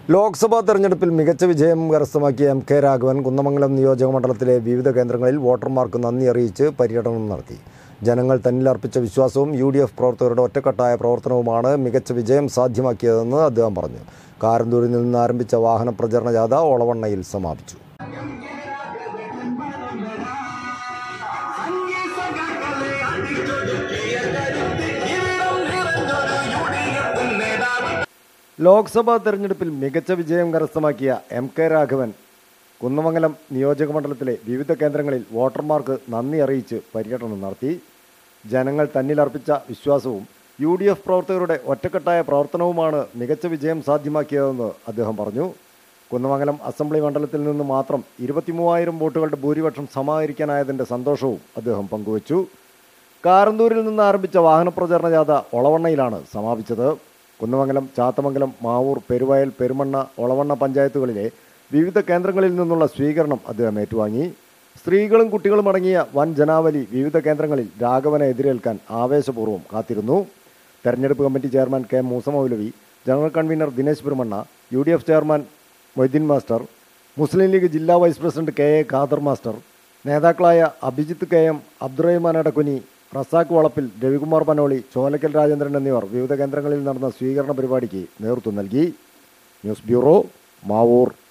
ലോക്സഭാ തെരഞ്ഞെടുപ്പിൽ മികച്ച വിജയം കരസ്ഥമാക്കിയ എം കെ രാഘവൻ കുന്നമംഗലം നിയോജക മണ്ഡലത്തിലെ വിവിധ കേന്ദ്രങ്ങളിൽ വോട്ടർമാർക്ക് നന്ദി അറിയിച്ച് പര്യടനം നടത്തി. ജനങ്ങൾ തന്നിലർപ്പിച്ച വിശ്വാസവും UDF പ്രവർത്തകരുടെ ഒറ്റക്കെട്ടായ പ്രവർത്തനവുമാണ് മികച്ച വിജയം സാധ്യമാക്കിയതെന്ന് അദ്ദേഹം പറഞ്ഞു. കാരന്തൂരിൽ നിന്ന് ആരംഭിച്ച വാഹന പ്രചരണ ജാഥ ഒളവണ്ണയിൽ സമാപിച്ചു. ലോക്സഭാ തെരഞ്ഞെടുപ്പിൽ മികച്ച വിജയം കരസ്ഥമാക്കിയ എം കെ രാഘവൻ കുന്നമംഗലം നിയോജക മണ്ഡലത്തിലെ വിവിധ കേന്ദ്രങ്ങളിൽ വോട്ടർമാർക്ക് നന്ദി അറിയിച്ച് പര്യടനം നടത്തി. ജനങ്ങൾ തന്നിലർപ്പിച്ച വിശ്വാസവും UDF പ്രവർത്തകരുടെ ഒറ്റക്കെട്ടായ പ്രവർത്തനവുമാണ് മികച്ച വിജയം സാധ്യമാക്കിയതെന്ന് അദ്ദേഹം പറഞ്ഞു. കുന്നമംഗലം അസംബ്ലി മണ്ഡലത്തിൽ നിന്ന് മാത്രം 23,000 വോട്ടുകളുടെ ഭൂരിപക്ഷം സമാഹരിക്കാനായതിൻ്റെ സന്തോഷവും അദ്ദേഹം പങ്കുവച്ചു. കാരന്തൂരിൽ നിന്ന് ആരംഭിച്ച വാഹന പ്രചരണ ജാഥ ഒളവണ്ണയിലാണ് സമാപിച്ചത്. കുന്നമംഗലം, ചാത്തമംഗലം, മാവൂർ, പെരുവയൽ, പെരുമണ്ണ, ഒളവണ്ണ പഞ്ചായത്തുകളിലെ വിവിധ കേന്ദ്രങ്ങളിൽ നിന്നുള്ള സ്വീകരണം അദ്ദേഹം ഏറ്റുവാങ്ങി. സ്ത്രീകളും കുട്ടികളും അടങ്ങിയ വൻ ജനാവലി വിവിധ കേന്ദ്രങ്ങളിൽ രാഘവനെ എതിരേൽക്കാൻ ആവേശപൂർവ്വം കാത്തിരുന്നു. തെരഞ്ഞെടുപ്പ് committee chairman K. Moosa Maulavi, general convener Dinesh Perumanna, UDF chairman Moideen master, Muslim League ജില്ലാ vice president KA Khader master, നേതാക്കളായ അഭിജിത്ത് KM, അബ്ദുറഹിമാൻ അടക്കുനി, റസാഖ് വളപ്പിൽ, രവികുമാർ പനോളി, ചോലക്കൽ രാജേന്ദ്രൻ എന്നിവർ വിവിധ കേന്ദ്രങ്ങളിൽ നടന്ന സ്വീകരണ പരിപാടിക്ക് നേതൃത്വം നൽകി. News bureau, Mavoor.